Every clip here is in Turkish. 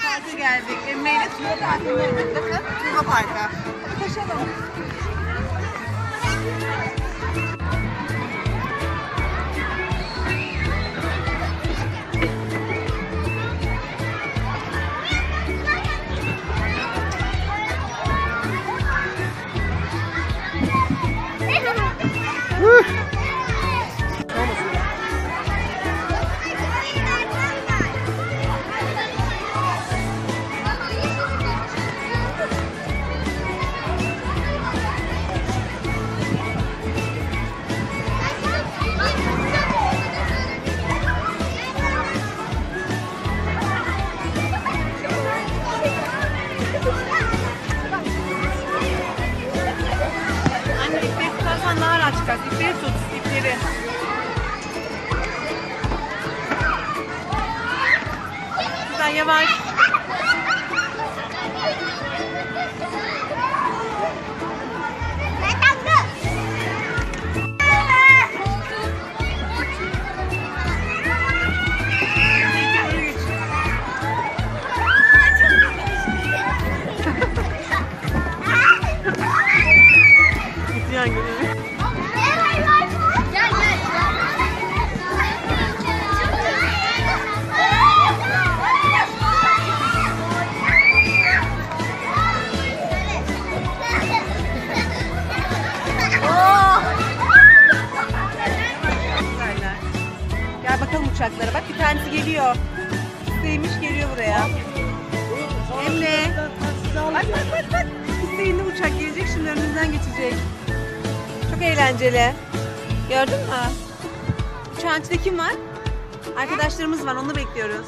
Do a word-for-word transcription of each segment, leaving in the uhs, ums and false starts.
parka geldik. Emre ile Tuğba Parkı'ndaydık. Bakın Tuğba Park'a. Koşalım. İpleri tut, ipleri. Güzel, yavaş. Gidiyor gibi. Gel bakalım uçaklara. Bak bir tanesi geliyor. Hüseyin'miş geliyor buraya. Emre. Bak bak bak bak. Hüseyin'le uçak gelecek. Şimdi önümüzden geçecek. Çok eğlenceli. Gördün mü? Uçağın içinde kim var? Arkadaşlarımız var. Onu bekliyoruz.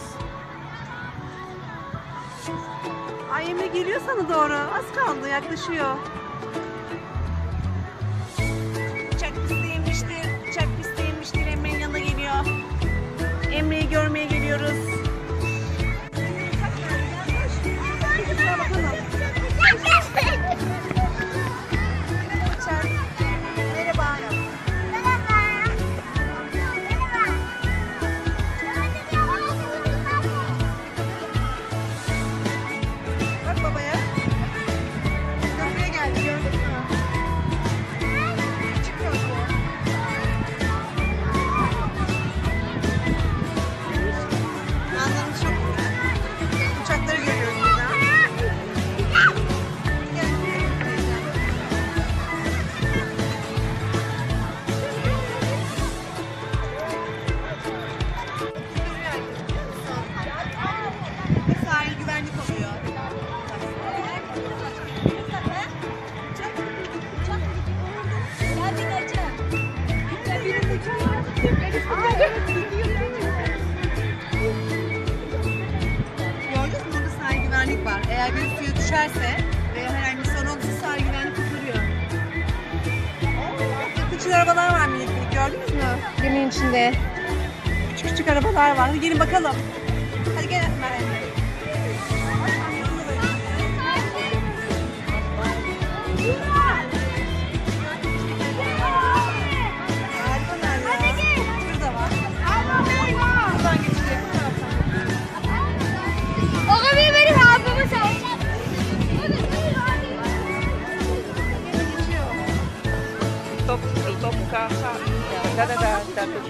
Ay Emre geliyor sana doğru. Az kaldı. Yaklaşıyor. Uçak pisteymiştir. Uçak pisteymiştir. Emre'nin yanına geliyor. Emre'yi görmeye geliyoruz. Merhaba. Bak babaya. Buraya geldi, gördün mü? Çıkıyor bu. Manzarımız çok güzel. Uçakları görüyoruz burada. Sahil güvenlik oluyor. Gördünüz mü? Burada sahil güvenlik var. Eğer bir suya düşerse veya herhangi bir sorun olursa sahil güvenlik kurtarıyor. Küçük arabalar var minik minik, gördünüz mü? Geminin içinde. Küçük küçük arabalar var. Hadi gelin bakalım. Hadi gel Meryem. Top, top kaha. Da da da da da.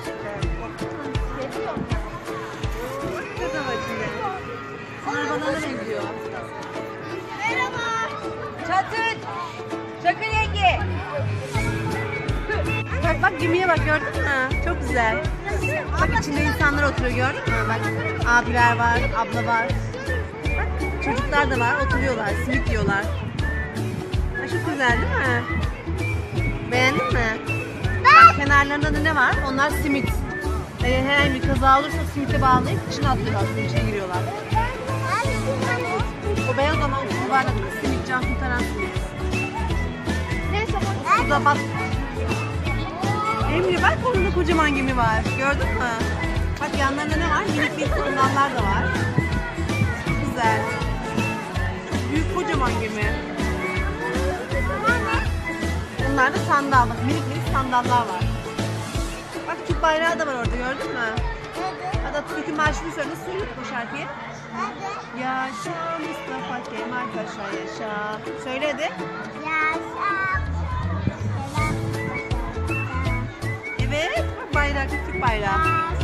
Arabalarla benziyor. Merhaba. Çatır. Çakır yenge. Bak bak gemiye bak, gördün mü? Çok güzel. Bak içinde insanlar oturuyor, gördün mü? Bak abiler var, abla var. Bak çocuklar da var, oturuyorlar, simit yiyorlar. Ha, çok güzel değil mi? Beğendin mi? Bak kenarlarında da ne var? Onlar simit. Ee, herhangi bir kaza olursa simite bağlayıp içine atıyorlar, suyun içine giriyorlar. O beyaz olan o yuvarlak simit, can kurtaran simit. Neyse bak burada bak. Emre bak orada kocaman gemi var. Gördün mü? Bak yanlarında ne var? Minik minik sandallar da var. Çok güzel. Çok büyük kocaman gemi. Bunlar da sandal. Bak minik minik sandallar var. Bak Türk bayrağı da var orada, gördün mü? Hatta Türk'ün marşının üzerinde söylüyor bu şarkıyı. Yaşa Mustafa Kemal Paşa yaşa. Söyle hadi. Evet, bak bayrak, Türk bayrağı.